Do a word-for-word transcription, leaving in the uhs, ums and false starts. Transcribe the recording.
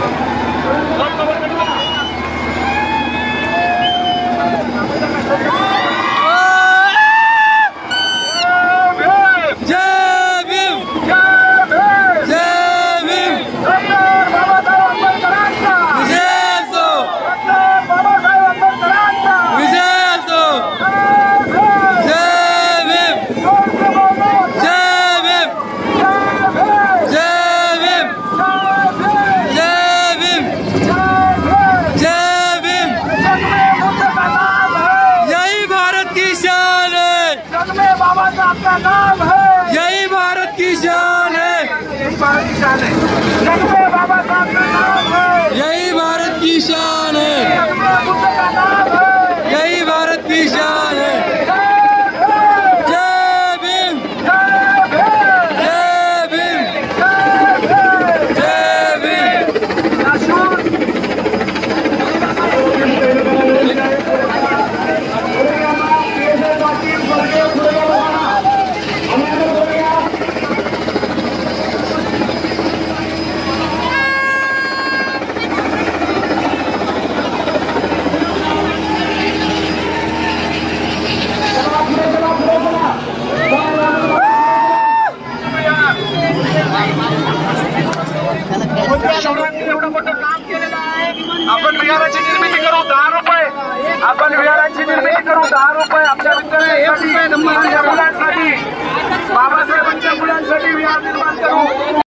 आपका नाम है, यही भारत की शान है, यही भारत की शान है। जगमे बाबा साहब का नाम है, यही भारत की शान है, जगमे बुद्ध का नाम है, यही भारत की शान है। जय भीम, जय भीम, जय भीम, जय भीम, जय भीम। एवढं मोठं काम केलेलं आहे। आपण विहाराची निर्मिती करू दहा रुपये, आपण विहाराची निर्मिती करू दहा रुपये आपल्या विद्यार्थ्यांसाठी, मुलांसाठी, बाबासाहेबांच्या मुलांसाठी विहार निर्माण करू।